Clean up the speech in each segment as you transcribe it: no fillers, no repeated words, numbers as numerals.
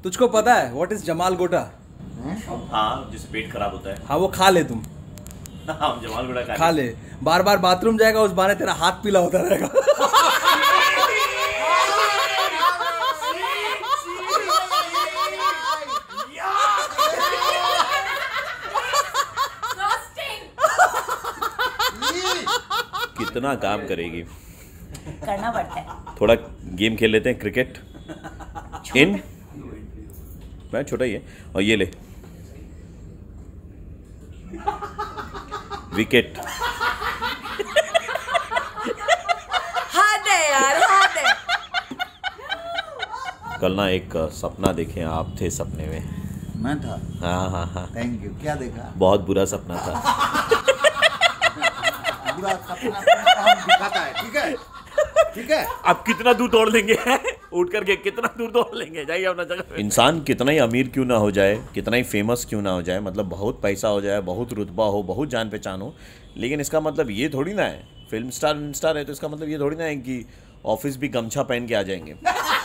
तुझको पता है व्हाट इज जमाल गोटा? हाँ, जिससे पेट खराब होता है। हाँ वो खा ले तुम। हाँ, जमाल गोटा खा ले। बार बार बाथरूम जाएगा, उस बहाने तेरा हाथ पीला होता रहेगा। कितना काम करेगी, करना पड़ता है। थोड़ा गेम खेल लेते हैं, क्रिकेट। इन मैं छोटा ही है, और ये ले विकेट। हाथ है यार, हाथ है। कल ना एक सपना देखे आप थे सपने में। मैं था? हाँ हाँ हाँ, थैंक यू। क्या देखा? बहुत बुरा सपना था। बुरा सपना हम दिखाता है, ठीक है? ठीक है? आप कितना दूर दौड़ लेंगे? उठ करके कितना दूर दौड़ लेंगे? जाइए अपना जगह। इंसान कितना ही अमीर क्यों ना हो जाए, कितना ही फेमस क्यों ना हो जाए, मतलब बहुत पैसा हो जाए, बहुत रुतबा हो, बहुत जान पहचान हो, लेकिन इसका मतलब ये थोड़ी ना है, फिल्म स्टार है तो इसका मतलब ये थोड़ी ना है कि ऑफिस भी गमछा पहन के आ जाएंगे।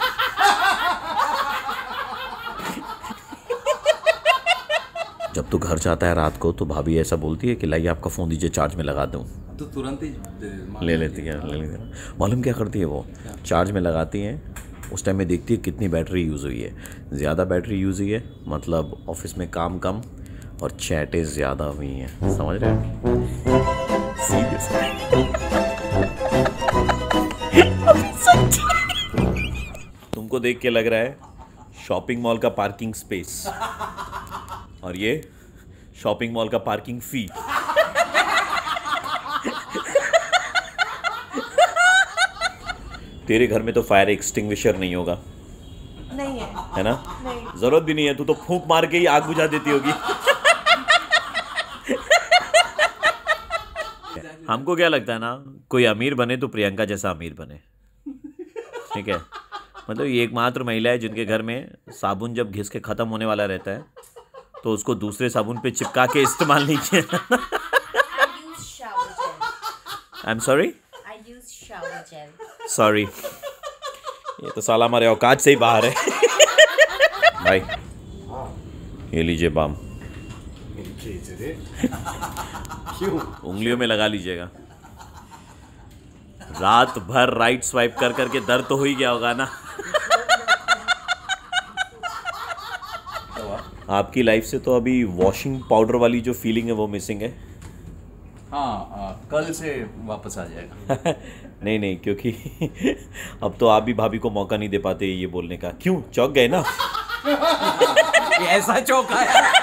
जब तू घर जाता है रात को तो भाभी ऐसा बोलती है कि लाइए आपका फ़ोन दीजिए, चार्ज में लगा दूँ। तो तुरंत ही ले लेती है। मालूम क्या करती है वो? चार्ज में लगाती हैं, उस टाइम में देखती है कितनी बैटरी यूज़ हुई है। ज़्यादा बैटरी यूज़ हुई है मतलब ऑफिस में काम कम और चैटें ज़्यादा हुई हैं। समझ रहे हैं? तुमको देख के लग रहा है शॉपिंग मॉल का पार्किंग स्पेस, और ये शॉपिंग मॉल का पार्किंग फी। तेरे घर में तो फायर एक्सटिंग्विशर नहीं होगा? नहीं है ना? नहीं। जरूरत भी नहीं है, तू तो फूंक मार के ही आग बुझा देती होगी। हमको क्या लगता है ना, कोई अमीर बने तो प्रियंका जैसा अमीर बने, ठीक है? मतलब ये एकमात्र महिला है जिनके घर में साबुन जब घिस के खत्म होने वाला रहता है तो उसको दूसरे साबुन पे चिपका के इस्तेमाल नहीं किया। आई एम सॉरी, सॉरी, ये तो साला हमारे औकात से ही बाहर है। भाई ये लीजिए बाम, उंगलियों में लगा लीजिएगा। रात भर राइट स्वाइप कर करके दर्द तो हो ही गया होगा ना। आपकी लाइफ से तो अभी वॉशिंग पाउडर वाली जो फीलिंग है वो मिसिंग है। हाँ, कल से वापस आ जाएगा। नहीं नहीं, क्योंकि अब तो आप भी भाभी को मौका नहीं दे पाते ये बोलने का। क्यों चौंक गए ना? ऐसा चौंका है।